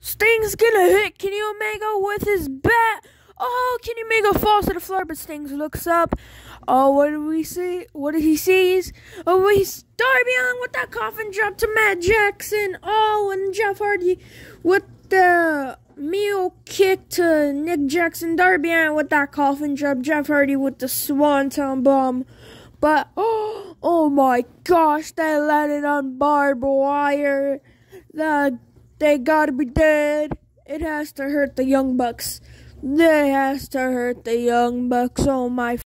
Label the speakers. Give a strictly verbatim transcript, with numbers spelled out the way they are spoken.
Speaker 1: Sting's gonna hit Kenny Omega with his bat. Oh, Kenny Omega falls to the floor, but Sting looks up. Oh, what do we see? What did he sees? Oh, we Darby Allin with that coffin drop to Matt Jackson. Oh, and Jeff Hardy with the mule kick to Nick Jackson. Darby Allin with that coffin drop. Jeff Hardy with the swanton bomb. But oh, oh my gosh, they landed on barbed wire. The, they gotta be dead. It has to hurt the Young Bucks. It has to hurt the Young Bucks. Oh my